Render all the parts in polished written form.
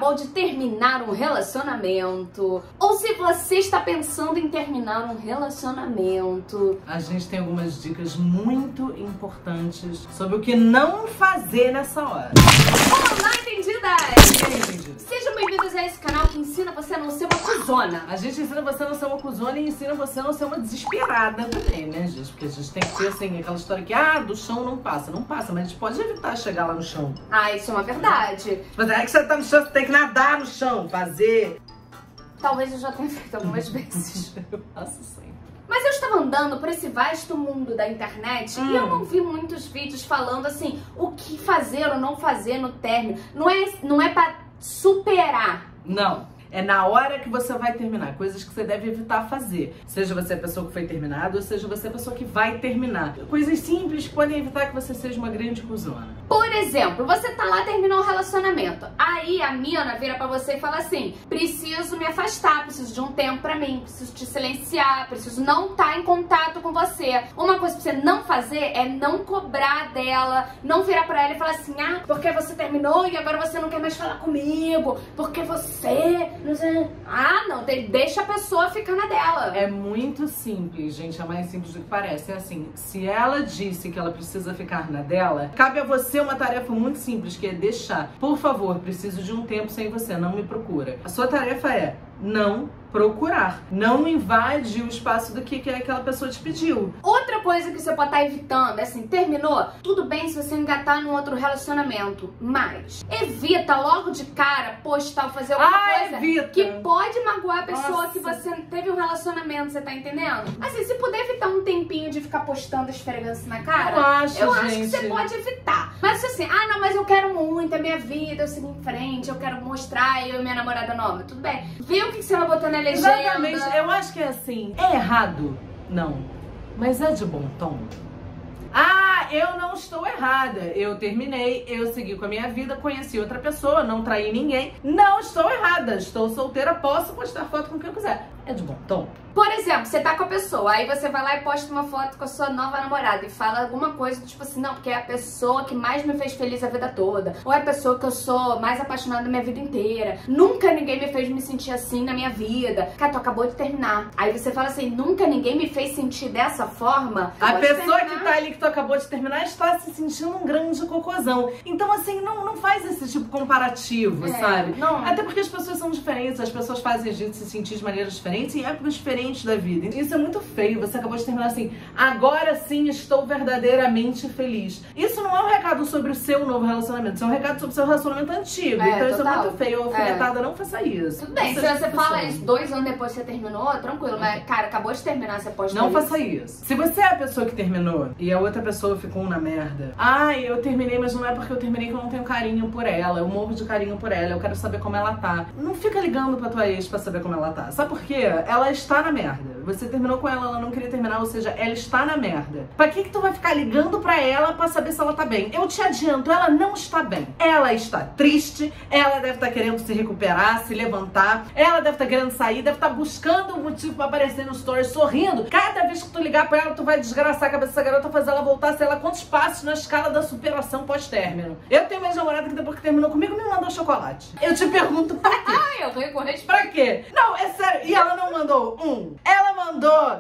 acabou de terminar um relacionamento, ou se você está pensando em terminar um relacionamento, a gente tem algumas dicas muito importantes sobre o que não fazer nessa hora. Olá, entendidas! Sejam bem-vindos a esse canal que ensina você a não ser uma cuzona. A gente ensina você a não ser uma cuzona e ensina você a não ser uma desesperada também, né, gente? Porque a gente tem que ter, assim, aquela história que, do chão não passa. Não passa, mas a gente pode evitar chegar lá no chão. Isso é uma verdade. Mas é que você tá no chão, você tem que nadar no chão, fazer. Talvez eu já tenha feito algumas vezes. Eu faço sempre. Mas eu estava andando por esse vasto mundo da internet e eu não vi muitos vídeos falando assim, o que fazer ou não fazer no término. Não é pra superar. Não. É na hora que você vai terminar, coisas que você deve evitar fazer. Seja você a pessoa que foi terminada, ou seja você a pessoa que vai terminar. Coisas simples que podem evitar que você seja uma grande cuzona. Por exemplo, você tá lá, terminou um relacionamento. Aí a mina vira pra você e fala assim, preciso me afastar, preciso de um tempo pra mim, preciso te silenciar, preciso não estar em contato com você. Uma coisa pra você não fazer é não cobrar dela, não virar pra ela e falar assim, porque você terminou e agora você não quer mais falar comigo, porque você... não, deixa a pessoa ficar na dela. É muito simples, gente, é mais simples do que parece. É assim, se ela disse que ela precisa ficar na dela, cabe a você uma tarefa muito simples, que é deixar. Por favor, preciso de um tempo sem você, não me procura. A sua tarefa é não procurar. Não invade o espaço do que aquela pessoa te pediu. Outra coisa que você pode estar evitando é assim, terminou? Tudo bem se você engatar num outro relacionamento, mas evita logo de cara postar ou fazer alguma coisa evita. Que pode magoar a pessoa. Nossa. Que você teve um relacionamento, você tá entendendo? Assim, se puder evitar um tempinho de ficar postando esfregando na cara, eu acho que você pode evitar. Mas se assim, não, mas eu quero muito, é minha vida, eu sigo em frente, eu quero mostrar eu e minha namorada nova, tudo bem. Vê o que você vai botar na legenda. Exatamente, eu acho que é assim, é errado? Não, mas é de bom tom. Eu não estou errada, eu terminei, eu segui com a minha vida, conheci outra pessoa, não traí ninguém, não estou errada, estou solteira, posso postar foto com quem eu quiser. É de bom tom. Por exemplo, você tá com a pessoa, aí você vai lá e posta uma foto com a sua nova namorada e fala alguma coisa do tipo assim, não, porque é a pessoa que mais me fez feliz a vida toda, ou é a pessoa que eu sou mais apaixonada na minha vida inteira, nunca ninguém me fez me sentir assim na minha vida. Cara, tu acabou de terminar. Aí você fala assim, nunca ninguém me fez sentir dessa forma. A pessoa que tá ali, que tu acabou de terminar, está se sentindo um grande cocôzão. Então assim, não faz esse tipo comparativo, sabe? Não. Até porque as pessoas são diferentes, as pessoas fazem a gente se sentir de maneiras diferentes em épocas diferentes da vida. Isso é muito feio. Você acabou de terminar assim, agora sim estou verdadeiramente feliz. Isso não é um recado sobre o seu novo relacionamento, isso é um recado sobre o seu relacionamento antigo. Então isso é muito feio. Alfinetada, não faça isso. Tudo bem, se você fala isso 2 anos depois que você terminou, tranquilo. Mas, cara, acabou de terminar, você pode não faça isso. Se você é a pessoa que terminou e a outra pessoa ficou na merda, eu terminei, mas não é porque eu terminei que eu não tenho carinho por ela, eu morro de carinho por ela, eu quero saber como ela tá. Não fica ligando pra tua ex pra saber como ela tá. Sabe por quê? Ela está na merda. Você terminou com ela não queria terminar, ou seja, ela está na merda. Pra que tu vai ficar ligando pra ela pra saber se ela tá bem? Eu te adianto, ela não está bem. Ela está triste, ela deve estar querendo se recuperar, se levantar, ela deve estar querendo sair, deve estar buscando um motivo pra aparecer no story, sorrindo. Cada vez que tu ligar pra ela, tu vai desgraçar a cabeça dessa garota, fazer ela voltar, sei lá quantos passos na escala da superação pós-término. Eu tenho minha namorada que depois que terminou comigo, me mandou chocolate. Eu te pergunto, pra quê? Eu reconheço. Pra quê? Não, é sério. E ela não mandou ela mandou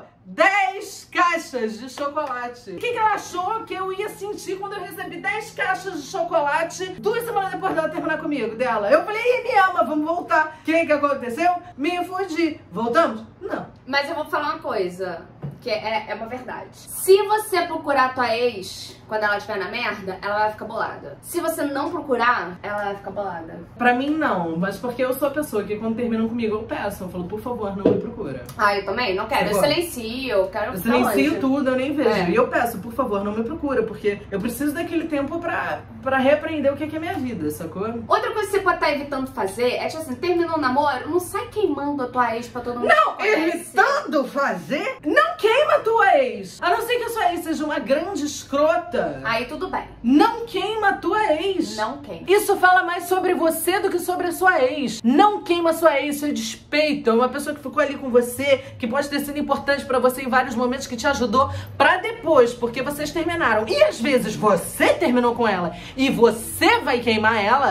10 caixas de chocolate. O que ela achou que eu ia sentir quando eu recebi 10 caixas de chocolate 2 semanas depois dela terminar comigo, dela? Eu falei, me ama, vamos voltar. O que aconteceu? Me fudi. Voltamos? Não. Mas eu vou falar uma coisa, que é uma verdade. Se você procurar a tua ex quando ela estiver na merda, ela vai ficar bolada. Se você não procurar, ela vai ficar bolada. Pra mim, não. Mas porque eu sou a pessoa que quando terminam comigo, eu peço. Eu falo, por favor, não me procura. Eu também não quero. Eu silencio, eu quero Eu silencio tudo, eu nem vejo. E eu peço, por favor, não me procura. Porque eu preciso daquele tempo pra reaprender o que é minha vida, sacou? Outra coisa que você pode estar evitando fazer é, tipo assim, terminou o namoro, não sai queimando a tua ex pra todo mundo. Não, evitando fazer? Não queima a tua ex. A não ser que a sua ex seja uma grande escrota. Aí tudo bem. Não queima a tua ex. Não queima. Isso fala mais sobre você do que sobre a sua ex. Não queima a sua ex, isso é despeito. É uma pessoa que ficou ali com você, que pode ter sido importante pra você em vários momentos, que te ajudou pra depois, porque vocês terminaram. E às vezes você terminou com ela e você vai queimar ela.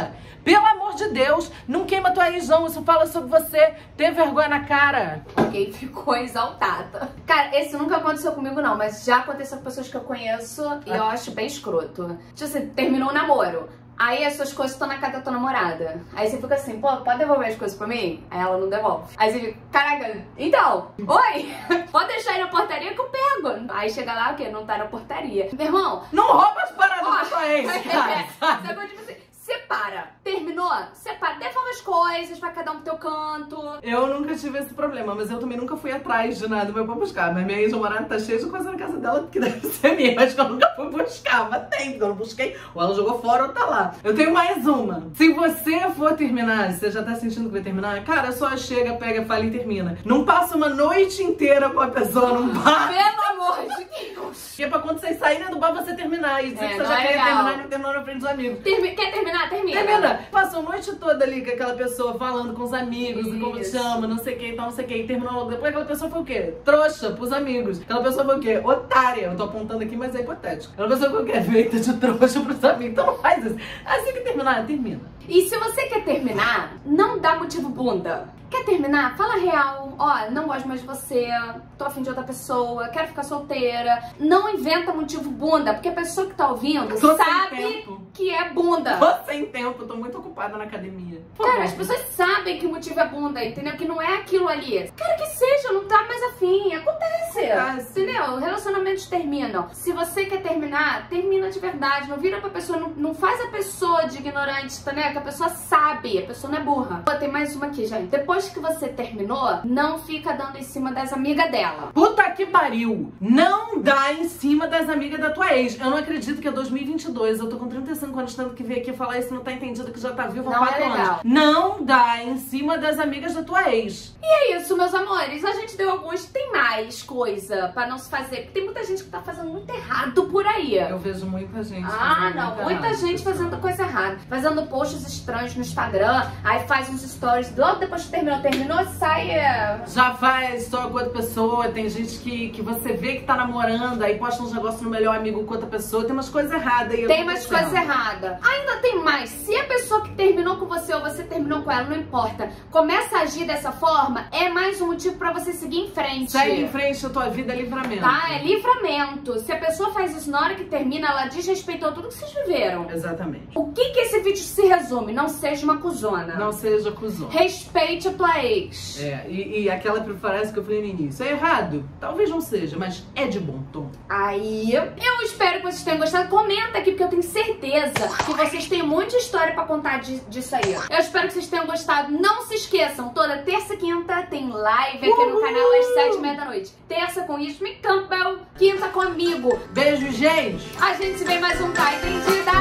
Pelo amor de Deus, não queima tua ex não, isso fala sobre você ter vergonha na cara. Ok, ficou exaltada. Cara, esse nunca aconteceu comigo não, mas já aconteceu com pessoas que eu conheço e eu acho bem escroto. Tipo assim, terminou o namoro. Aí as suas coisas estão na casa da tua namorada. Aí você fica assim, pô, pode devolver as coisas pra mim? Aí ela não devolve. Aí você fica, caraca, então, oi, pode deixar aí na portaria que eu pego. Aí chega lá, o quê? Não tá na portaria. Meu irmão... Não rouba as paradas da tua ex, cara. Sabe, tipo assim, separa. Terminou? Separa. Devolve as coisas, vai cada um pro teu canto. Eu nunca tive esse problema, mas eu também nunca fui atrás de nada pra buscar. Mas minha ex-namorada tá cheia de coisa na casa dela que deve ser minha, mas que eu nunca fui buscar. Mas tem, porque eu não busquei. Ou ela jogou fora ou tá lá. Eu tenho mais uma. Se você for terminar, você já tá sentindo que vai terminar, cara, só chega, pega, fala e termina. Não passa uma noite inteira com a pessoa num bar. Pelo amor de Deus. Que é pra quando vocês saírem do bar você terminar. E dizer que você já queria terminar e não terminou na frente dos amigos. Quer terminar? Termina. Termina. Passou a noite toda ali com aquela pessoa falando com os amigos, e como chama, não sei o que e tal, não sei o que. E terminou logo depois. Aquela pessoa foi o quê? Trouxa pros amigos. Aquela pessoa foi o quê? Otária. Eu tô apontando aqui, mas é hipotético. Aquela pessoa foi o quê? Feita de trouxa pros amigos. Então não faz isso. Assim que terminar, termina. E se você quer terminar, não dá motivo bunda. Quer terminar? Fala real. Ó, não gosto mais de você, tô afim de outra pessoa, quero ficar solteira. Não inventa motivo bunda, porque a pessoa que tá ouvindo sabe que é bunda. Tô sem tempo, tô muito ocupada na academia. Cara, as pessoas sabem que o motivo é bunda, entendeu? Que não é aquilo ali. Cara, que seja, não tá mais afim. Acontece. Entendeu? Relacionamentos terminam. Se você quer terminar, termina de verdade. Não vira pra pessoa, não faz a pessoa de ignorante, entendeu? Que a pessoa sabe, a pessoa não é burra. Pô, tem mais uma aqui, gente. Depois que você terminou, não fica dando em cima das amigas dela. Puta que pariu! Não dá em cima das amigas da tua ex. Eu não acredito que é 2022. Eu tô com 35 anos tendo que vir aqui falar isso, não tá entendido que já tá vivo há 4 anos. Não dá em cima das amigas da tua ex. E é isso, meus amores. A gente deu alguns, tem mais coisa pra não se fazer. Porque tem muita gente que tá fazendo muito errado por aí. Eu vejo muita gente. Muita gente fazendo coisa errada. Fazendo posts estranhos no Instagram, aí faz uns stories, logo depois que terminou, sai... Já faz só com outra pessoa, tem gente que você vê que tá namorando, aí posta uns negócios no melhor amigo com outra pessoa, tem umas coisas erradas aí. Tem umas coisas erradas. Ainda tem mais, se a pessoa que terminou com você ou você terminou com ela, não importa, começa a agir dessa forma, é mais um motivo pra você seguir em frente. Segue em frente, a tua vida é livramento. Tá, é livramento. Se a pessoa faz isso na hora que termina, ela desrespeitou tudo que vocês viveram. Exatamente. O que esse vídeo se resume? Não seja uma cuzona. Não seja cuzona. Respeite a tua ex. E aquela frase que eu falei no início, é errado? Talvez não seja, mas é de bom tom. Aí, eu espero que vocês tenham gostado. Comenta aqui, porque eu tenho certeza que vocês têm muita história pra contar disso aí. Eu espero que vocês tenham gostado. Não se esqueçam, toda terça e quinta tem live aqui no canal às 7h30 da noite. Terça com Yasmin Campbell, quinta com Amigo. Beijo, gente! A gente se vê mais um Tá Entendida!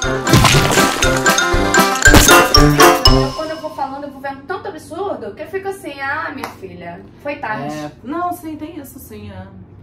Quando eu vou falando, eu vou vendo tanto absurdo que eu fico assim, minha filha, foi tarde. Não, sim, tem isso sim,